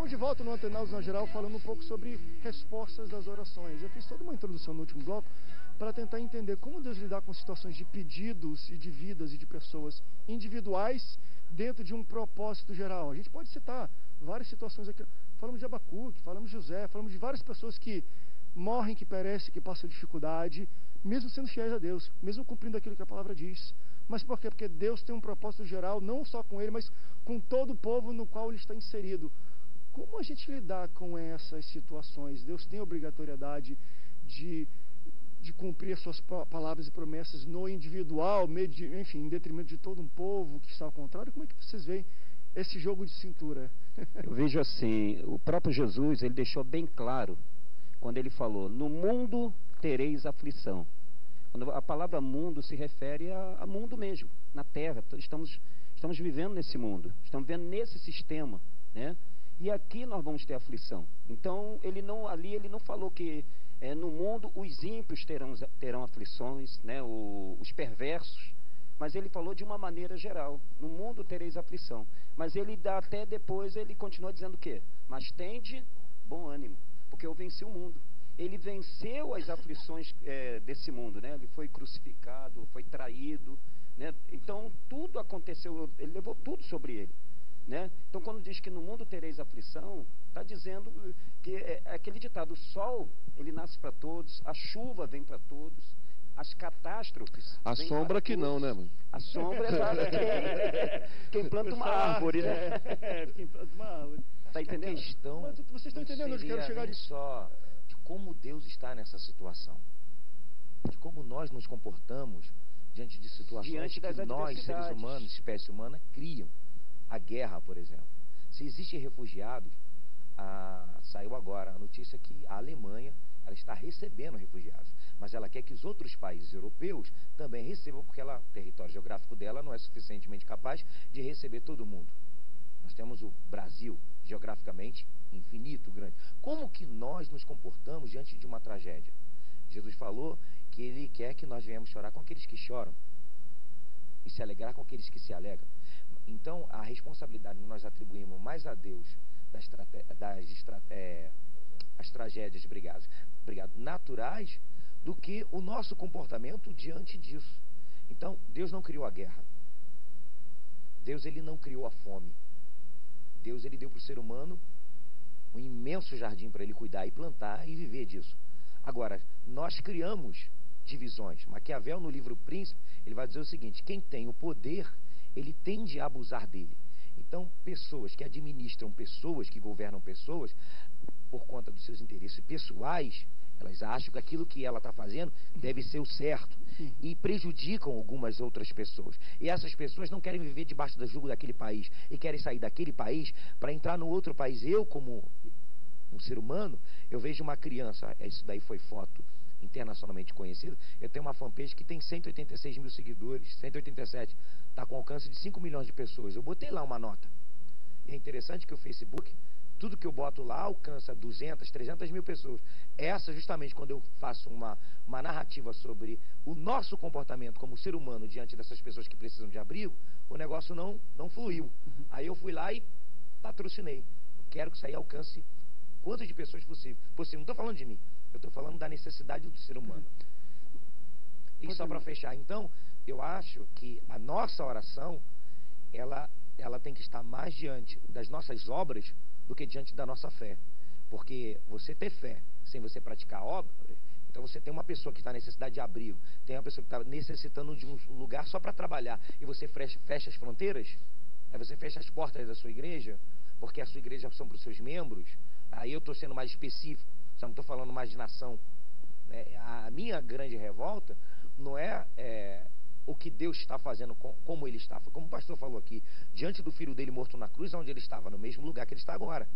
Estamos de volta no Antenados na Geral, falando um pouco sobre respostas das orações. Eu fiz toda uma introdução no último bloco para tentar entender como Deus lidar com situações de pedidos e de vidas e de pessoas individuais dentro de um propósito geral. A gente pode citar várias situações aqui. Falamos de Abacuque, falamos de José, falamos de várias pessoas que morrem, que perecem, que passam dificuldade, mesmo sendo fiéis a Deus, mesmo cumprindo aquilo que a palavra diz. Mas por quê? Porque Deus tem um propósito geral, não só com ele, mas com todo o povo no qual ele está inserido. Como a gente lidar com essas situações? Deus tem a obrigatoriedade de cumprir as suas palavras e promessas no individual, enfim, em detrimento de todo um povo que está ao contrário. Como é que vocês veem esse jogo de cintura? Eu vejo assim, o próprio Jesus, ele deixou bem claro, quando ele falou, no mundo tereis aflição. Quando a palavra mundo se refere a mundo mesmo, na terra. Estamos vivendo nesse mundo, estamos vivendo nesse sistema, né? E aqui nós vamos ter aflição. Então, ele não falou que no mundo os ímpios terão aflições, né? Os perversos, mas ele falou de uma maneira geral. No mundo tereis aflição. Mas ele dá até depois, ele continua dizendo o quê? Mas tende bom ânimo, porque eu venci o mundo. Ele venceu as aflições desse mundo, né? Ele foi crucificado, foi traído, né? Então tudo aconteceu, ele levou tudo sobre ele, né? Então quando diz que no mundo tereis aflição, está dizendo que é aquele ditado, o sol ele nasce para todos, a chuva vem para todos, as catástrofes. A sombra que não, né, mano? A sombra é quem planta uma árvore, né? Quem planta uma árvore. Tá entendendo? Mas vocês estão entendendo onde eu quero chegar disso? Só de como Deus está nessa situação, de como nós nos comportamos diante de situações diante que nós, seres humanos, espécie humana, criam. A guerra, por exemplo. Se existem refugiados, saiu agora a notícia que a Alemanha ela está recebendo refugiados, mas ela quer que os outros países europeus também recebam, porque o território geográfico dela não é suficientemente capaz de receber todo mundo. Nós temos o Brasil, geograficamente, infinito, grande. Como que nós nos comportamos diante de uma tragédia? Jesus falou que ele quer que nós venhamos chorar com aqueles que choram e se alegrar com aqueles que se alegram. Então, a responsabilidade que nós atribuímos mais a Deus as tragédias, obrigado, naturais, do que o nosso comportamento diante disso. Então, Deus não criou a guerra. Deus, ele não criou a fome. Deus, ele deu para o ser humano um imenso jardim para ele cuidar e plantar e viver disso. Agora, nós criamos divisões. Maquiavel, no livro Príncipe, ele vai dizer o seguinte: quem tem o poder, ele tende a abusar dele. Então, pessoas que administram pessoas, que governam pessoas, por conta dos seus interesses pessoais, elas acham que aquilo que ela está fazendo deve ser o certo e prejudicam algumas outras pessoas. E essas pessoas não querem viver debaixo do jugo daquele país e querem sair daquele país para entrar no outro país. Eu, como um ser humano, eu vejo uma criança, isso daí foi foto internacionalmente conhecida, eu tenho uma fanpage que tem 186 mil seguidores, 187, está com alcance de 5 milhões de pessoas. Eu botei lá uma nota. E é interessante que o Facebook, tudo que eu boto lá alcança 200, 300 mil pessoas. Essa, justamente, quando eu faço uma narrativa sobre o nosso comportamento como ser humano diante dessas pessoas que precisam de abrigo, o negócio não fluiu. Aí eu fui lá e patrocinei. Eu quero que isso aí alcance quantas de pessoas possível. Não estou falando de mim, eu estou falando da necessidade do ser humano. E só para fechar, então, eu acho que a nossa oração, ela tem que estar mais diante das nossas obras do que diante da nossa fé. Porque você ter fé sem você praticar obras, então você tem uma pessoa que está em necessidade de abrigo, tem uma pessoa que está necessitando de um lugar só para trabalhar, e você fecha as fronteiras, aí você fecha as portas da sua igreja, porque a sua igreja são para os seus membros. Aí eu estou sendo mais específico, só não estou falando mais de nação. A minha grande revolta não é o que Deus está fazendo, como ele está. Como o pastor falou aqui, diante do filho dele morto na cruz, onde ele estava, no mesmo lugar que ele está agora.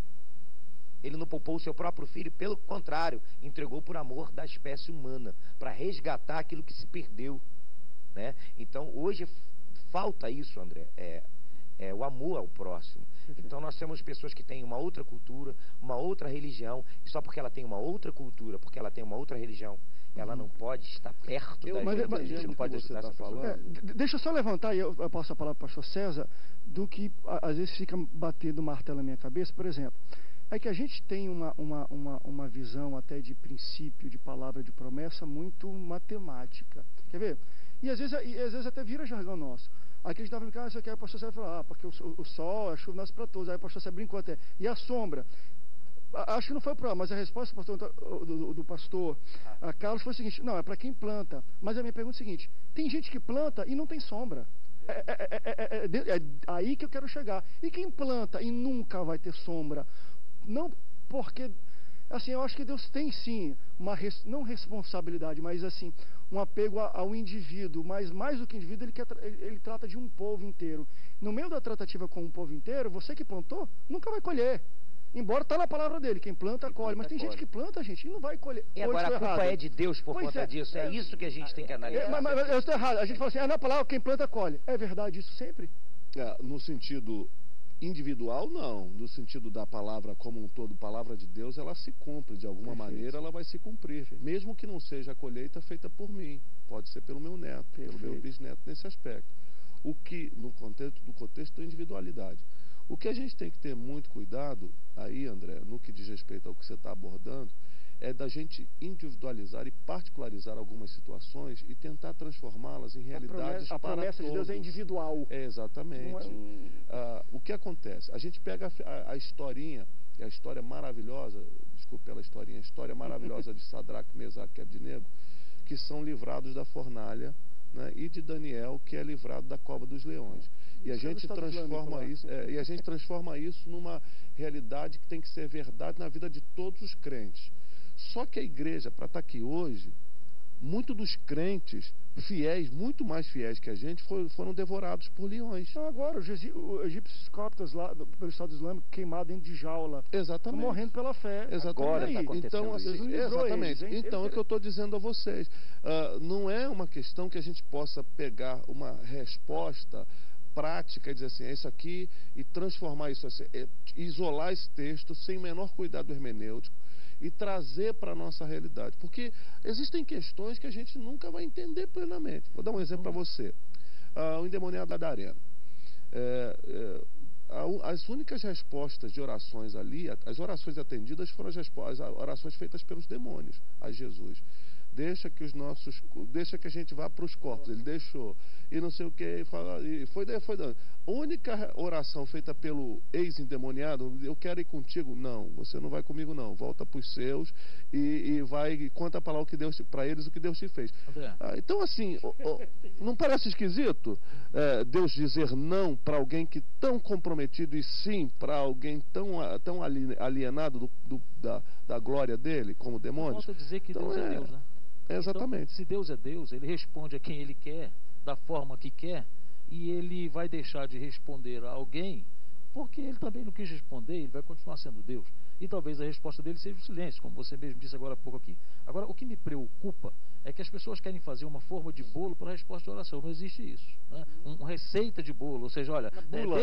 Ele não poupou o seu próprio filho, pelo contrário, entregou por amor da espécie humana, para resgatar aquilo que se perdeu, né? Então, hoje falta isso, André, o amor ao próximo. Então nós temos pessoas que têm uma outra cultura, uma outra religião, e só porque ela tem uma outra cultura, porque ela tem uma outra religião, ela não pode estar perto da mas- gente, mas- a gente não pode que você ajudar tá essa pessoa. falando. Deixa eu só levantar, e eu passo a palavra para o pastor César, do que às vezes fica batendo martelo na minha cabeça, por exemplo. É que a gente tem uma visão até de princípio, de palavra, de promessa muito matemática. Quer ver? E às vezes até vira jargão nosso. Aqui a gente estava brincando, você quer, o pastor César falou, porque o sol, a chuva nasce para todos. Aí o pastor César brincou até. E a sombra? Acho que não foi o problema, mas a resposta do pastor Carlos foi o seguinte: não, é para quem planta. Mas a minha pergunta é a seguinte: tem gente que planta e não tem sombra. É aí que eu quero chegar. E quem planta e nunca vai ter sombra? Não porque, assim, eu acho que Deus tem sim não responsabilidade, mas assim, um apego ao indivíduo, mas mais do que indivíduo, ele trata de um povo inteiro. No meio da tratativa com um povo inteiro, você que plantou, nunca vai colher. Embora está na palavra dele, quem planta colhe, mas tem gente que planta, gente, e não vai colher. E agora a culpa é de Deus por conta disso, é isso que a gente tem que analisar. Mas eu estou errado, a gente fala assim, na palavra quem planta colhe. É verdade isso sempre? No sentido individual, não. No sentido da palavra como um todo, palavra de Deus, ela se cumpre. De alguma maneira, ela vai se cumprir. Mesmo que não seja a colheita feita por mim. Pode ser pelo meu neto, pelo meu bisneto nesse aspecto. O que, no contexto da individualidade. O que a gente tem que ter muito cuidado, aí, André, no que diz respeito ao que você está abordando, é da gente individualizar e particularizar algumas situações e tentar transformá-las em realidades a para promessa todos. de Deus é individual. Exatamente. O que acontece? A gente pega a historinha, a história maravilhosa, desculpe pela historinha, a história maravilhosa de Sadraque, Mesaque e Abdinego, que são livrados da fornalha, né, e de Daniel, que é livrado da cova dos leões. E a gente transforma isso numa realidade que tem que ser verdade na vida de todos os crentes. Só que a igreja, para estar aqui hoje, muitos dos crentes fiéis, muito mais fiéis que a gente, foram devorados por leões. Então agora, os egípcios coptas lá pelo Estado Islâmico, queimados dentro de jaula. Exatamente. Estão morrendo pela fé. Exatamente. Agora tá Então, assim, exatamente. Então, é o que eu estou dizendo a vocês. Não é uma questão que a gente possa pegar uma resposta prática e dizer assim, é isso aqui, e transformar isso, assim, isolar esse texto sem o menor cuidado hermenêutico e trazer para a nossa realidade. Porque existem questões que a gente nunca vai entender plenamente. Vou dar um exemplo para você. O endemoniado da arena. As únicas respostas de orações ali, as orações atendidas foram as orações feitas pelos demônios a Jesus. Deixa que a gente vá para os corpos. Ele deixou. E não sei o que. E foi dando. A única oração feita pelo ex-endemoniado, eu quero ir contigo. Não, você não vai comigo não. Volta para os seus e vai e conta para lá para eles o que Deus te fez. Então assim, não parece esquisito Deus dizer não para alguém que tão comprometido e sim para alguém tão alienado da glória dele como demônios? Volta a dizer que então, Deus é Deus, né? Exatamente. Então, se Deus é Deus, ele responde a quem ele quer, da forma que quer, e ele vai deixar de responder a alguém, porque ele também não quis responder, ele vai continuar sendo Deus. E talvez a resposta dele seja o silêncio, como você mesmo disse agora há pouco aqui. Agora, o que me preocupa é que as pessoas querem fazer uma forma de bolo para a resposta de oração. Não existe isso, né? Uma receita de bolo, ou seja, olha,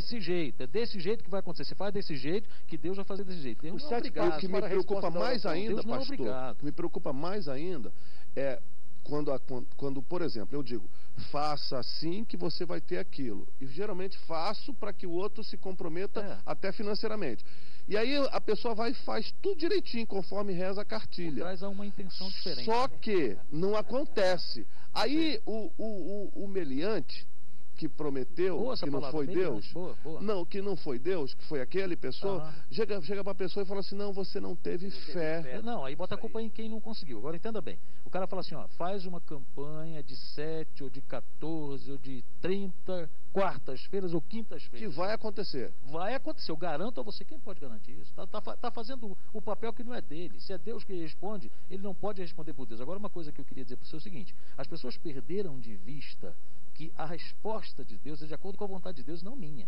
é desse jeito que vai acontecer. Você faz desse jeito, que Deus vai fazer desse jeito. Deus não é obrigado. O que me preocupa mais ainda, pastor, o que me preocupa mais ainda é quando, por exemplo, eu digo, faça assim que você vai ter aquilo. E geralmente faço para que o outro se comprometa até financeiramente. E aí a pessoa vai e faz tudo direitinho, conforme reza a cartilha. Traz uma intenção diferente. Só que não acontece. Aí o meliante que prometeu, que não foi Deus, não, que não foi Deus, que foi aquele pessoa, chega para a pessoa e fala assim, não, você não teve fé. Não, aí bota a culpa em quem não conseguiu. Agora entenda bem, o cara fala assim, ó, faz uma campanha de 7 ou de 14 ou de 30 quartas-feiras ou quintas-feiras. Que vai acontecer. Vai acontecer, eu garanto a você, quem pode garantir isso? Tá fazendo o papel que não é dele. Se é Deus que responde, ele não pode responder por Deus. Agora uma coisa que eu queria dizer para você é o seguinte, as pessoas perderam de vista que a resposta de Deus é de acordo com a vontade de Deus, não minha.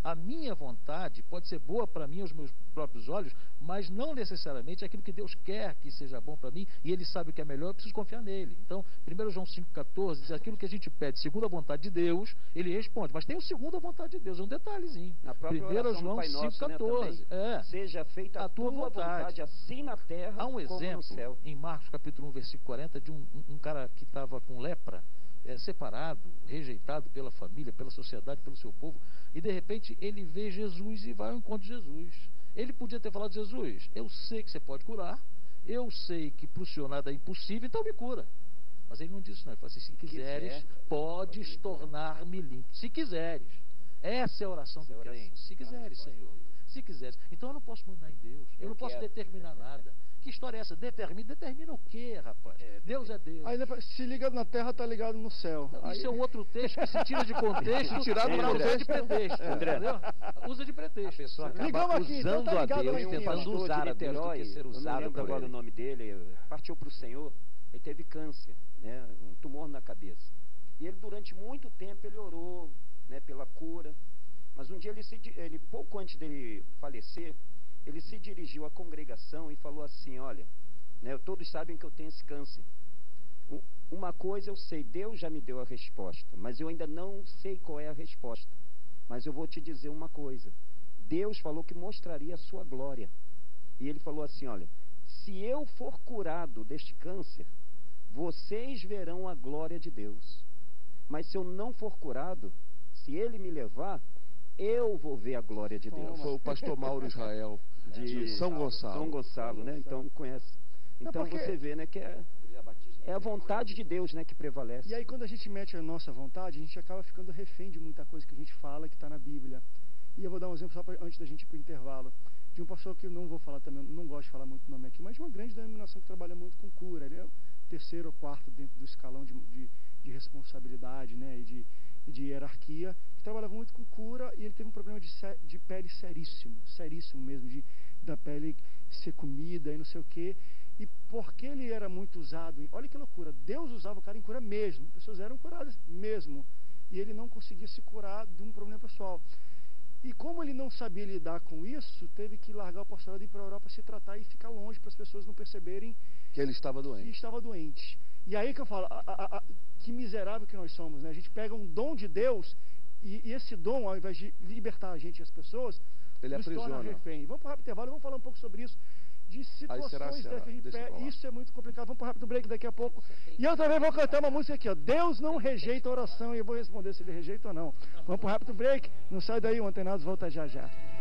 A minha vontade pode ser boa para mim aos meus próprios olhos, mas não necessariamente aquilo que Deus quer que seja bom para mim, e Ele sabe o que é melhor, eu preciso confiar nele. Então, 1 João 5,14 diz: aquilo que a gente pede segundo a vontade de Deus, Ele responde. Mas tem o segundo a vontade de Deus, é um detalhezinho. Na própria 1 oração do João Pai Nosso, 5,14. né, seja feita a tua vontade, assim na terra Há um como exemplo no céu. em Marcos capítulo 1, versículo 40, de um cara que estava com lepra, separado, rejeitado pela família, pela sociedade, pelo seu povo, e de repente ele vê Jesus e vai ao encontro de Jesus. Ele podia ter falado: Jesus, eu sei que você pode curar, eu sei que para o Senhor nada é impossível, então me cura. Mas ele não disse não, ele falou assim: se quiseres, podes tornar-me limpo. Se quiseres. Essa é a oração do crente. Se quiseres, Senhor. Se quiseres. Então eu não posso mandar em Deus, eu não posso determinar nada. Que história é essa? Determina o quê, rapaz? Deus é Deus. Aí se liga na terra, tá ligado no céu. Isso é um outro texto que se tira de contexto, tirado para usar de pretexto. Entendeu? Usa de pretexto. A pessoa acaba Ligamos aqui, então usando tá a ligado Deus, lá em tentando cima. usar a Deus do que ser eu não usado lembro por agora ele. o nome dele, partiu para o Senhor, ele teve câncer, né, um tumor na cabeça. E ele, durante muito tempo, ele orou, né, pela cura. Mas um dia, ele pouco antes dele falecer, ele se dirigiu à congregação e falou assim: olha, né, todos sabem que eu tenho esse câncer. Uma coisa eu sei, Deus já me deu a resposta, mas eu ainda não sei qual é a resposta. Mas eu vou te dizer uma coisa: Deus falou que mostraria a sua glória. E ele falou assim: olha, se eu for curado deste câncer, vocês verão a glória de Deus. Mas se eu não for curado, se ele me levar, eu vou ver a glória de Deus. Foi o pastor Mauro Israel, de São Gonçalo. São Gonçalo, né? Então conhece. Então você vê, né, que é a vontade de Deus, né, que prevalece. E aí quando a gente mete a nossa vontade, a gente acaba ficando refém de muita coisa que a gente fala, que está na Bíblia. E eu vou dar um exemplo só antes da gente ir para o intervalo, de um pastor que eu não vou falar também, não gosto de falar muito o nome aqui, mas de uma grande denominação que trabalha muito com cura. Ele é o terceiro ou quarto dentro do escalão de responsabilidade, né, e de hierarquia, que trabalhava muito com cura, e ele teve um problema de pele seríssimo mesmo, da pele ser comida e não sei o quê. E porque ele era muito usado, olha que loucura, Deus usava o cara em cura mesmo, pessoas eram curadas mesmo, e ele não conseguia se curar de um problema pessoal. E como ele não sabia lidar com isso, teve que largar o apostolado e ir para a Europa se tratar e ficar longe, para as pessoas não perceberem Que ele estava doente. E aí que eu falo, que miserável que nós somos, né? A gente pega um dom de Deus e esse dom, ao invés de libertar a gente e as pessoas, Ele nos torna aprisiona. refém. Vamos para o rápido intervalo, vamos falar um pouco sobre isso, de situações dessas de deixa eu pé. falar. Isso é muito complicado. Vamos para o rápido break daqui a pouco. E eu também vou cantar uma música aqui, ó. Deus não rejeita a oração, e eu vou responder se ele rejeita ou não. Vamos para o rápido break. Não sai daí, o Antenados volta já já.